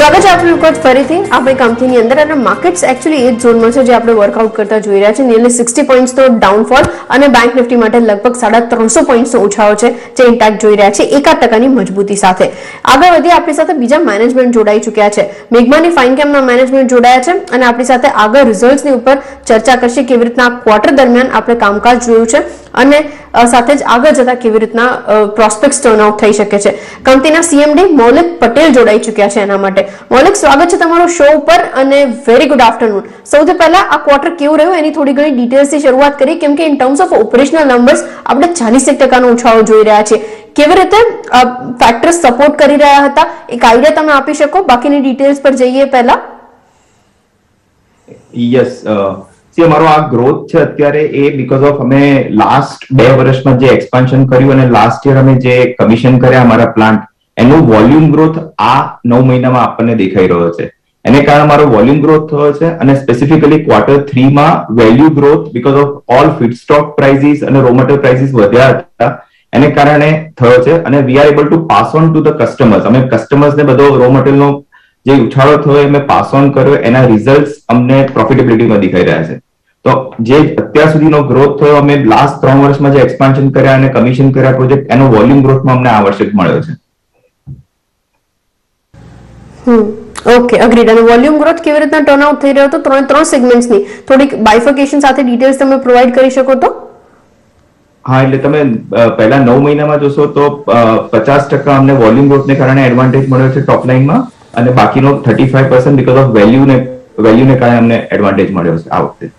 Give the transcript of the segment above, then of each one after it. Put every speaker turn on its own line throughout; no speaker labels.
સ્વાગત છે આપનું વખત ફરીથી આપણી કંપનીની અંદર અને માર્કેટ્સ એકચ્યુઅલી એ ઝોનમાં છે જે આપણે વર્કઆઉટ કરતા જોઈ રહ્યા છે. નિયરલી 60 પોઈન્ટ્સનો ડાઉનફોલ અને બેંક નિફ્ટી માટે લગભગ 350 પોઈન્ટ્સનો ઉછાળો છે જે ઇન્ટેક્ટ જોઈ રહ્યા છે 1% મજબૂતી સાથે. આગળ વધી આપણી સાથે બીજા મેનેજમેન્ટ જોડાઈ ચૂક્યા છે. મેઘમાની ફાઇનકેમના મેનેજમેન્ટ જોડાયા છે અને આપણી સાથે આગળ રિઝલ્ટ્સની ઉપર ચર્ચા કરશે કેવી રીતના ક્વાર્ટર દરમિયાન આપણે કામકાજ જોયું છે અને સાથે જ આગળ જતા કેવી રીતના પ્રોસ્પેક્ટ્સ ટર્નઆઉટ થઈ શકે છે. કંપનીના સીએમડી મૌલિક પટેલ જોડાઈ ચૂક્યા છે એના માટે. મૌલિક, સ્વાગત છે તમારો શો ઉપર અને વેરી ગુડ આફ્ટરનૂન. સૌથી પહેલા આ ક્વાર્ટર કેવું રહ્યું એની થોડી ઘણી ડિટેલ્સથી શરૂઆત કરી, કેમ કે in terms of operational numbers આપણે 40% ઉછાળો જોઈ રહ્યા છીએ. કેવી રીતે ફેક્ટર્સ સપોર્ટ કરી રહ્યા હતા એક આઈડિયા તમે આપી શકો? બાકીની ડિટેલ્સ પર જઈએ પહેલા.
યસ, અમારો આ ગ્રોથ છે અત્યારે એ બીકોઝ ઓફ અમે લાસ્ટ 2 વર્ષમાં જે એક્સપાન્શન કર્યું અને લાસ્ટ યર અમે જે કમિશન કર્યા અમારા પ્લાન્ટ, એનું વોલ્યુમ ગ્રોથ આ 9 મહિનામાં આપણને દેખાઈ રહ્યો છે. એને કારણે મારો વોલ્યુમ ગ્રોથ થયો છે અને સ્પેસિફિકલી Q3 માં value growth because of all feedstock prices અને રો મટીરિયલ પ્રાઇસીસ વધ્યા હતા એને કારણે થયો છે અને we are able to pass on to the customers. અમે કસ્ટમર્સને બધો રો મટીરિયલનો જે ઉછાળો થયો અમે પાસ ઓન કર્યો, એના રિઝલ્ટ્સ અમને પ્રોફિટેબિલિટીમાં દેખાઈ રહ્યા છે. તો જે અત્યાર સુધીનો ગ્રોથ થયો અમે લાસ્ટ 3 વર્ષમાં જે એક્સપાન્શન કર્યા અને કમિશન કર્યા પ્રોજેક્ટ, એનો વોલ્યુમ ગ્રોથમાં અમને આ વર્ષે મળ્યો છે.
Okay, agreed. અને વોલ્યુમ ગ્રોથ કેવી રીતના ટર્નઆઉટ થઈ રહ્યો હતો ત્રણ સેગમેન્ટ્સની થોડીક બાયફર્કેશન સાથે ડિટેલ્સ તમે પ્રોવાઈડ કરી શકો તો?
હા, એટલે તમે પહેલા 9 મહિનામાં જોશો તો 50% અમને વોલ્યુમ ગ્રોથને કારણે એડવાન્ટેજ મળ્યો છે ટોપ લાઇનમાં અને બાકીનો 35% બીકોઝ ઓફ વેલ્યુને કારણે અમને એડવાન્ટેજ મળ્યો છે આ વખતે.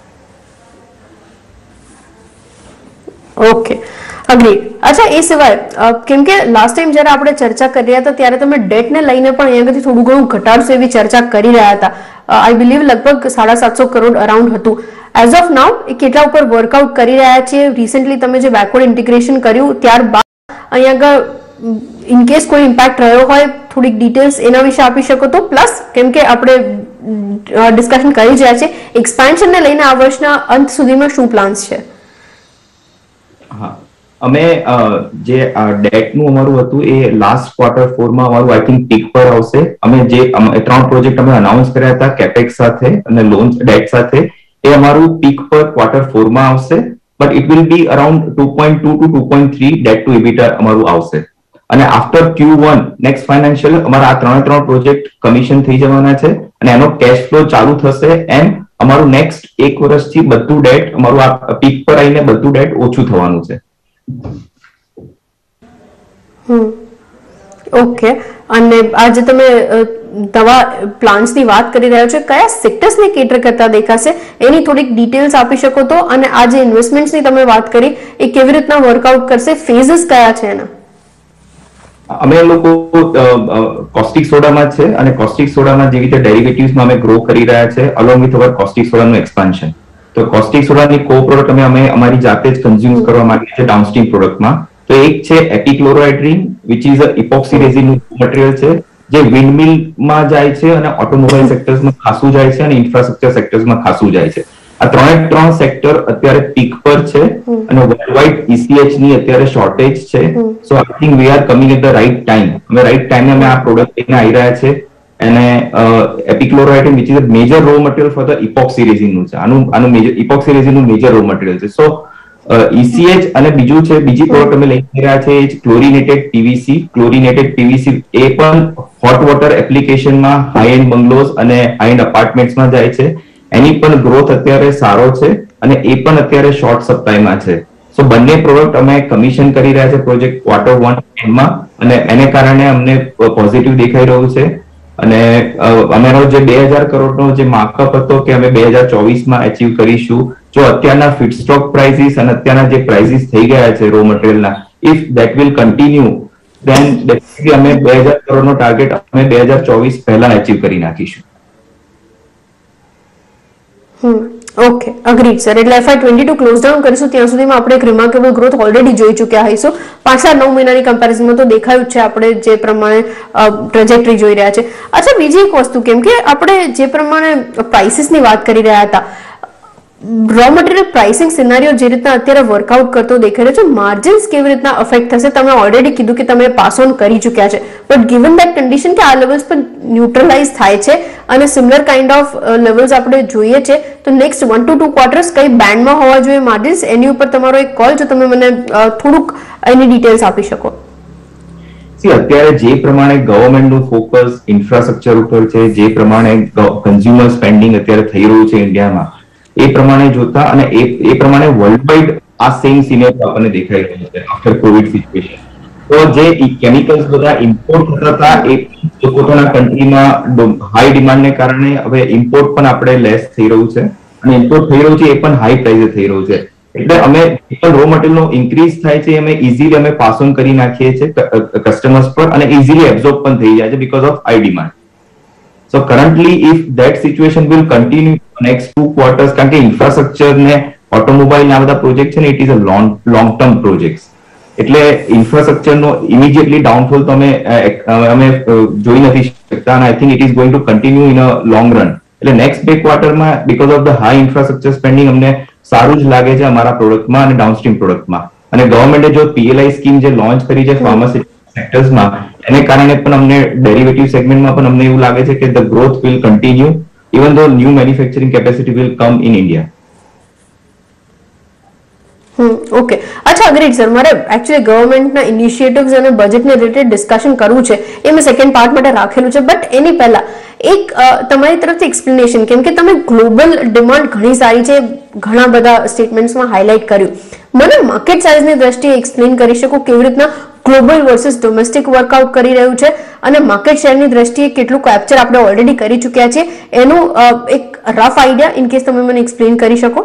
Okay, agreed. અચ્છા, એ સિવાય કેમ કે લાસ્ટ ટાઈમ જ્યારે આપણે ચર્ચા કરી રહ્યા હતા ત્યારે તમે ડેટને લઈને પણ અહીંયાથી થોડું ઘણું ઘટાડશો એવી ચર્ચા કરી રહ્યા હતા. આઈ બિલીવ લગભગ 750 કરોડ અરાઉન્ડ હતું. એઝ ઓફ નાઉ એ કેટલા ઉપર વર્કઆઉટ કરી રહ્યા છે? રિસેન્ટલી તમે જે બેકવર્ડ ઇન્ટિગ્રેશન કર્યું ત્યારબાદ અહીંયા આગળ ઇનકેસ કોઈ ઇમ્પેક્ટ રહ્યો હોય થોડીક ડિટેલ્સ એના વિશે આપી શકો તો? પ્લસ કેમ કે આપણે ડિસ્કશન કરી રહ્યા છે એક્સપાન્શનને લઈને આ વર્ષના અંત સુધીમાં શું પ્લાન્સ છે?
હા, અમે જે ડેટનું અમારું હતું એ લાસ્ટ Q4 માં અમારું આઈ થિંક પીક પર આવશે. અમે જે 3 પ્રોજેક્ટ અમે અનાઉન્સ કર્યા હતા કેપેક્સ સાથે અને લોન ડેટ સાથે, એ અમારું પીક પર Q4 માં આવશે. But it will be around 2.2 to 2.3 debt to EBITDA અમારું આવશે. અને આફ્ટર Q1 નેક્સ્ટ ફાઇનાન્શિયલ અમારા આ 3 પ્રોજેક્ટ કમિશન થઈ જવાના છે અને એનો કેશ ફ્લો ચાલુ થશે એન્ડ અમારું નેક્સ્ટ 1 વર્ષથી બધું ડેટ અમારું આ પીક પર આવીને બધું ડેટ ઓછું થવાનું છે.
ઓકે. અને આજે તમે નવા પ્લાન્સની વાત કરી રહ્યા છો, કયા સેક્ટર્સને કેટર કરતા દેખાશે એની થોડીક ડિટેલ્સ આપી શકો તો? અને આ જે ઇન્વેસ્ટમેન્ટ્સની તમે વાત કરી એ કેવી રીતના વર્કઆઉટ કરશે? ફેઝિસ કયા છે એના?
અમે લોકો કોસ્ટિક સોડામાં છે અને કોસ્ટિક સોડામાં જેવી રીતે ડેરિવેટિવ્સમાં અમે ગ્રો કરી રહ્યા છે અલોંગ વિથ અવર કોસ્ટિક સોડાનું એક્સપાન્શન. તો કોસ્ટિક સોડાની કો પ્રોડક્ટ અમે અમારી જાતે જ કન્ઝ્યુમ કરવા માંગીએ છીએ ડાઉનસ્ટ્રીમ પ્રોડક્ટમાં. તો એક છે epichlorohydrin which is a epoxy રેઝિનનું મટીરિયલ છે જે વિન્ડમિલમાં જાય છે અને ઓટોમોબાઈલ સેક્ટર્સમાં ખાસું જાય છે અને ઇન્ફ્રાસ્ટ્રક્ચર સેક્ટર્સમાં ખાસું જાય છે. આ 3 સેક્ટર અત્યારે પીક પર છે અને વર્લ્ડવાઇડ ECH ની અત્યારે શોર્ટેજ છે. So I think we are coming at the right time. અમે રાઇટ ટાઈમે અમે આ પ્રોડક્ટ લઈને આવી રહ્યા છે અને epichlorohydrin which is a major raw material for the epoxy રેઝિનનું છે. આનું મેજર ઇપોક્સી રેઝિનનું મેજર રો મટીરિયલ છે. સો ECH અને બીજું છે બીજી પ્રોડક્ટ અમે લઈ રહ્યા છે એ ક્લોરિનેટેડ PVC. ક્લોરિનેટેડ PVC એ પણ હોટ વોટર એપ્લિકેશનમાં હાઈ એન્ડ બંગલોઝ અને હાઈ એન્ડ અપાર્ટમેન્ટ્સમાં જાય છે. એની પણ ગ્રોથ અત્યારે સારો છે અને એ પણ અત્યારે શોર્ટ સપ્લાયમાં છે. સો બંને પ્રોડક્ટ અમે કમિશન કરી રહ્યા છે પ્રોજેક્ટ Q1 એન્ડમાં અને એને કારણે અમને પોઝિટિવ દેખાઈ રહ્યું છે. અને અમારો જે 2000 કરોડનો જે માર્કઅપ હતો કે અમે 2024માં અચીવ કરીશું, જો અત્યારના ફીડસ્ટોક પ્રાઇસીસ અને અત્યારના જે પ્રાઇસીસ થઈ ગયા છે રો મટીરિયલના, if that will continue then definitely અમે 2000 કરોડનો ટાર્ગેટ અમે 2024 પહેલા અચીવ કરી નાખીશું.
Okay, agreed sir. એટલે FY22 ક્લોઝ ડાઉન કરીશું ત્યાં સુધીમાં આપણે એક રિમાર્કેબલ ગ્રોથ ઓલરેડી જોઈ ચૂક્યા હોઈશું. પાછલા 9 મહિનાની કમ્પેરિઝનમાં તો દેખાયું જ છે આપણે જે પ્રમાણે ટ્રેજેક્ટરી જોઈ રહ્યા છે. અચ્છા, બીજી એક વસ્તુ, કેમ કે આપણે જે પ્રમાણે પ્રાઇસીસની વાત કરી રહ્યા હતા, રો મટીરિયલ પ્રાઇસિંગ સિનારીઓ જે રીતના અત્યારે વર્કઆઉટ કરતો દેખાઈ રહ્યો છે, માર્જિન્સ કેવી રીતના અફેક્ટ થશે? તમે ઓલરેડી કીધું કે તમે પાસ ઓન કરી ચૂક્યા છે, બટ ગિવન ધેટ કન્ડિશન કે આ લેવલ્સ પર ન્યુટ્રલાઇઝ થાય છે અને સિમિલર કાઇન્ડ ઓફ લેવલ્સ આપણે જોઈએ છે, તો નેક્સ્ટ 1 to 2 ક્વાર્ટર્સ કઈ બેન્ડમાં હોવા જોઈએ માર્જિન્સ, એની ઉપર તમારો એક કોલ, જો તમે મને થોડુંક એની ડિટેલ્સ આપી શકો.
અત્યારે જે પ્રમાણે ગવર્મેન્ટનું ફોકસ ઇન્ફ્રાસ્ટ્રક્ચર ઉપર છે, જે પ્રમાણે કન્ઝ્યુમર સ્પેન્ડિંગ અત્યારે થઈ રહ્યું છે ઇન્ડિયામાં, એ પ્રમાણે જોતા અને એ પ્રમાણે વર્લ્ડ વાઇડ આ સેમ સિનેરિયો આપણને દેખાઈ રહ્યો છે આફ્ટર કોવિડ સિચ્યુએશન. તો જે કેમિકલ્સ બધા ઇમ્પોર્ટ થતા હતા એ પોતાના કન્ટ્રીમાં હાઈ ડિમાન્ડને કારણે હવે ઇમ્પોર્ટ પણ આપણે લેસ થઈ રહ્યું છે અને ઇમ્પોર્ટ થઈ રહ્યું છે એ પણ હાઈ પ્રાઇસે થઈ રહ્યું છે. એટલે અમે પણ રો મટીરિયલનો ઇન્ક્રીઝ થાય છે અમે ઇઝીલી અમે પાસ ઓન કરી નાખીએ છીએ કસ્ટમર્સ પર અને ઇઝીલી એબ્ઝોર્બ પણ થઈ જાય છે because of high demand. So currently, if that situation will continue next 2 quarters, કારણ કે ઇન્ફ્રાસ્ટ્રક્ચર ને ઓટોમોબાઈલ ના બધા પ્રોજેક્ટ છે ને, it is a long term projects. એટલે ઇન્ફ્રાસ્ટ્રક્ચર નો ઇમિડિયેટલી ડાઉનફોલ તો અમે જોઈ નથી શકતા અને I think it is going to continue in a long run. એટલે નેક્સ્ટ 2 ક્વાર્ટરમાં because of the high infrastructure spending અમને સારું જ લાગે છે અમારા પ્રોડક્ટમાં અને ડાઉનસ્ટ્રીમ પ્રોડક્ટમાં. અને ગવર્મેન્ટે જો પીએલઆઈ સ્કીમ જે લોન્ચ કરી છે ફાર્માસ્યુટિકલ સેક્ટર્સમાં, એને કારણે પણ અમને ડેરિવેટિવ સેગમેન્ટમાં પણ અમને એવું લાગે છે કે the growth will continue even though new manufacturing capacity will come in India.
Okay, અચ્છા અગ્રીડ સર, મારે એકચ્યુઅલી ગવર્મેન્ટના ઇનિશિયેટિવ્સ અને બજેટને રિલેટેડ ડિસ્કશન કરવું છે, એ મેં સેકન્ડ પાર્ટ માટે રાખેલું છે, બટ એની પહેલા એક તમારી તરફથી એક્સપ્લેનેશન, કેમ કે તમે ગ્લોબલ ડિમાન્ડ ઘણી સારી છે, ઘણા બધા સ્ટેટમેન્ટ્સમાં હાઇલાઇટ કર્યું, મને માર્કેટ સાઇઝની દ્રષ્ટિએ એક્સપ્લેન કરી શકો કેવી રીતના ગ્લોબલ વર્સિસ ડોમેસ્ટિક વર્કઆઉટ કરી રહ્યું છે અને માર્કેટ શેરની દ્રષ્ટિએ કેટલું કેપ્ચર આપણે ઓલરેડી કરી ચૂક્યા છે, એનું એક રફ આઈડિયા ઇન કેસ તમે મને એક્સપ્લેન કરી શકો.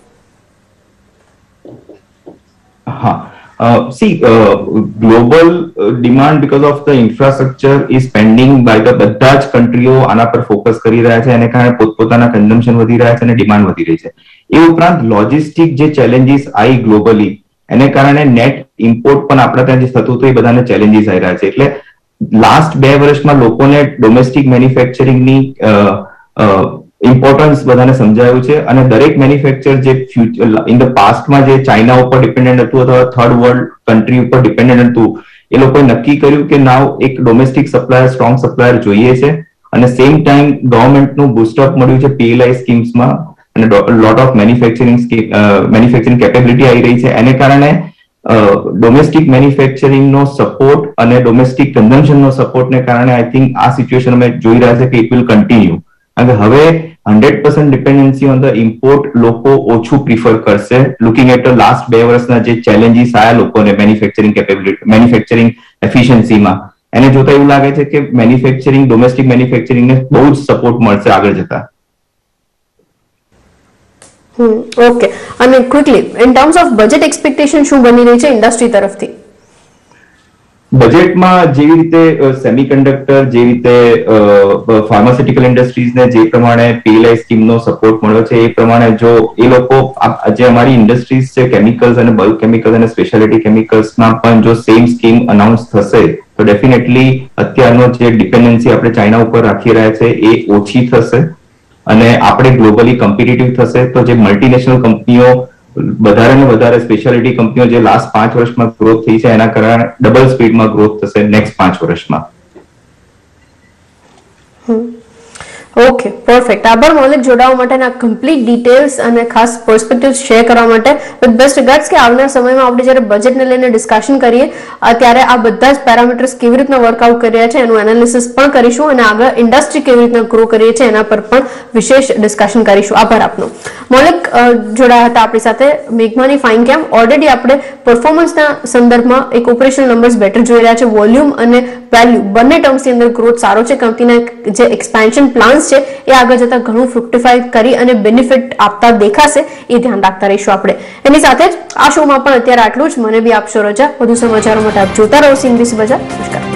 Global demand because of the infrastructure is spending by the બધા જ કન્ટ્રીઓ આના પર ફોકસ કરી રહ્યા છે, એને કારણે પોતપોતાના કન્ઝમ્પશન વધી રહ્યા છે અને ડિમાન્ડ વધી રહી છે. એ ઉપરાંત લોજિસ્ટિક જે ચેલેન્જીસ આવી ગ્લોબલી, એને કારણે નેટ ઇમ્પોર્ટ પણ આપણા ત્યાં જે થતું હતું એ બધાને ચેલેન્જીસ આવી રહ્યા છે. એટલે લાસ્ટ 2 વર્ષમાં લોકોને ડોમેસ્ટિક મેન્યુફેક્ચરિંગની ઇમ્પોર્ટન્સ બધાને સમજાયું છે અને દરેક મેન્યુફેક્ચર જે ઇન ધ પાસ્ટમાં જે ચાઇના ઉપર ડિપેન્ડન્ટ હતું અથવા થર્ડ વર્લ્ડ કન્ટ્રી ઉપર ડિપેન્ડન્ટ હતું, એ લોકોએ નક્કી કર્યું કે નાવ એક ડોમેસ્ટિક સપ્લાયર, સ્ટ્રોંગ સપ્લાયર જોઈએ છે અને સેમ ટાઈમ ગવર્મેન્ટનું બુસ્ટઅપ મળ્યું છે પીએલઆઈ સ્કીમ્સમાં અને લોટ ઓફ મેન્યુફેક્ચરિંગ કેપેબિલિટી આવી રહી છે. એને કારણે ડોમેસ્ટિક મેન્યુફેક્ચરિંગનો સપોર્ટ અને ડોમેસ્ટિક કન્ઝમ્પશનનો સપોર્ટને કારણે આઈ થિંક આ સિચ્યુએશન અમે જોઈ રહ્યા છે કે ઇટ વિલ કન્ટિન્યુ. કારણ કે હવે 100% ડિપેન્ડન્સી ઓન ધ ઇમ્પોર્ટ લોકો ઓછું પ્રિફર કરશે, લુકિંગ એટ ધ લાસ્ટ 2 વર્ષના જે ચેલેન્જીસ આયા લોકોને મેન્યુફેક્ચરિંગ કેપેબિલિટી, મેન્યુફેક્ચરિંગ એફિશિયન્સીમાં, એને જોતા એવું લાગે છે કે મેન્યુફેક્ચરિંગ, ડોમેસ્ટિક મેન્યુફેક્ચરિંગને બહુ જ સપોર્ટ મળશે આગળ જતા.
ઓકે, અને quickly in terms of budget expectation શું બની રહી છે ઇન્ડસ્ટ્રી તરફથી?
બજેટમાં જેવી રીતે સેમિકન્ડક્ટર, જે રીતે ફાર્માસ્યુટિકલ ઇન્ડસ્ટ્રીઝને જે પ્રમાણે પીએલઆઈ સ્કીમનો સપોર્ટ મળ્યો છે, એ પ્રમાણે જો એ લોકો જે અમારી ઇન્ડસ્ટ્રીઝ છે કેમિકલ્સ અને બલ્ક કેમિકલ્સ અને સ્પેશિયાલિટી કેમિકલ્સમાં પણ જો સેમ સ્કીમ અનાઉન્સ થશે તો ડેફિનેટલી અત્યારનો જે ડિપેન્ડન્સી આપણે ચાઇના ઉપર રાખી રહ્યા છે એ ઓછી થશે અને આપણે ગ્લોબલી કોમ્પિટિટિવ થશે. તો જે મલ્ટીનેશનલ કંપનીઓ વધારે ને વધારે સ્પેશિયાલિટી કંપનીઓ જે લાસ્ટ 5 વર્ષમાં ગ્રોથ થઈ છે, એના કારણે ડબલ સ્પીડમાં ગ્રોથ થશે નેક્સ્ટ 5 વર્ષમાં.
Okay, perfect. આભાર મૌલિક, જોડાવા માટેના કમ્પ્લીટ ડિટેલ્સ અને ખાસ પર્સપેક્ટિવ્સ શેર કરવા માટે. વિથ બેસ્ટ રિગાર્ડ્સ કે આવનાર સમયમાં આપણે જ્યારે બજેટને લઈને ડિસ્કશન કરીએ ત્યારે આ બધા જ પેરામીટર્સ કેવી રીતના વર્કઆઉટ કરી રહ્યા છે એનું એનાલિસિસ પણ કરીશું અને આગળ ઇન્ડસ્ટ્રી કેવી રીતના ગ્રો કરી છે એના પર પણ વિશેષ ડિસ્કશન કરીશું. આભાર આપનો. મૌલિક જોડાયા હતા આપણી સાથે મેઘમાની ફાઇન કેમ. ઓલરેડી આપણે પરફોર્મન્સના સંદર્ભમાં એક ઓપરેશનલ નંબર્સ બેટર જોઈ રહ્યા છે, વોલ્યુમ અને વેલ્યુ બંને ટર્મ્સની અંદર ગ્રોથ સારો છે. કંપનીના જે એક્સપેન્શન પ્લાન્સ છે એ આગળ જતા ઘણું ફ્રુક્ટિફાઈ કરી અને બેનિફિટ આપતા દેખાશે, એ ધ્યાન રાખતા રહીશું આપણે. એની સાથે જ આ શોમાં પણ અત્યારે આટલું જ. મને બી આપશો રજા. વધુ સમાચારો માટે આપ જોતા રહો CNBC બજાર. નમસ્કાર.